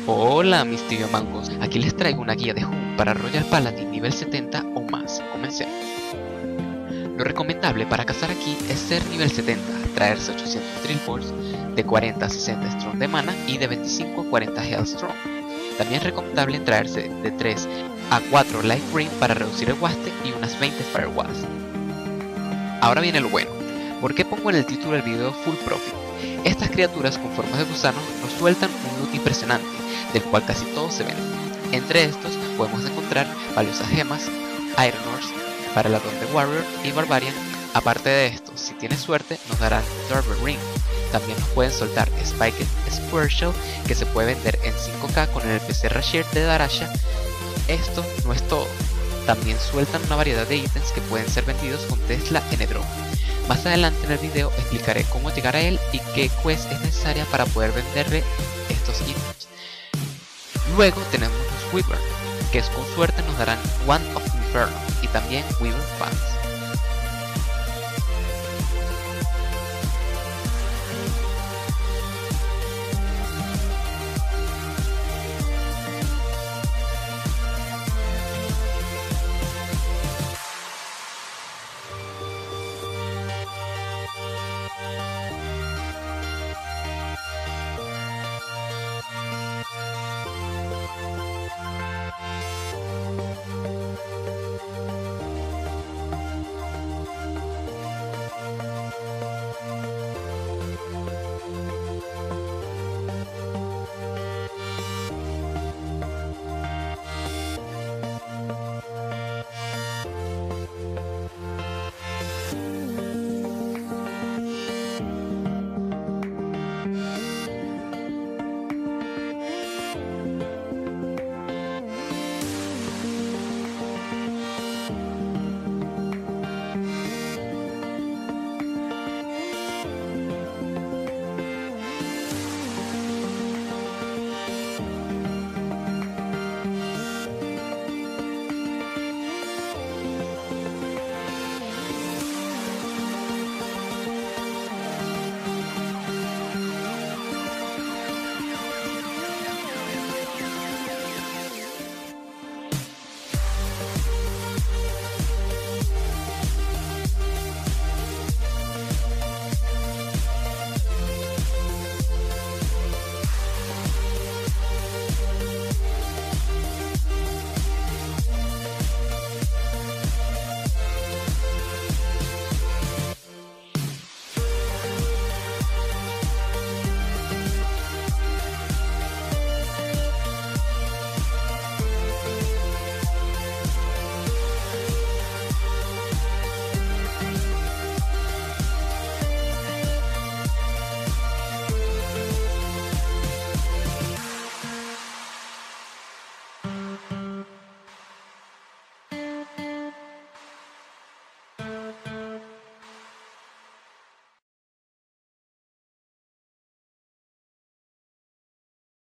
Hola mis tibio mangos, aquí les traigo una guía de Hum para Royal Paladin nivel 70 o más. Comencemos. Lo recomendable para cazar aquí es ser nivel 70, traerse 800 Drill Balls, de 40 a 60 Strong de mana y de 25 a 40 Health Strong. También es recomendable traerse de 3 a 4 Life Ring para reducir el waste y unas 20 Firewalls. Ahora viene lo bueno. ¿Por qué pongo en el título del video Full Profit? Estas criaturas con formas de gusano nos sueltan un loot impresionante, del cual casi todos se venden. Entre estos podemos encontrar valiosas gemas, Iron Ores, para el addon de Warrior y Barbarian. Aparte de esto, si tienes suerte, nos darán Turbo Ring. También nos pueden soltar Spiked Square Shell, que se puede vender en 5k con el NPC Rashir de Darasha. Esto no es todo, también sueltan una variedad de ítems que pueden ser vendidos con Tesla N-Drop. Más adelante en el video explicaré cómo llegar a él y qué quest es necesaria para poder venderle estos ítems. Luego tenemos los Wyvern, que con suerte nos darán One of Inferno y también Wyvern Fans.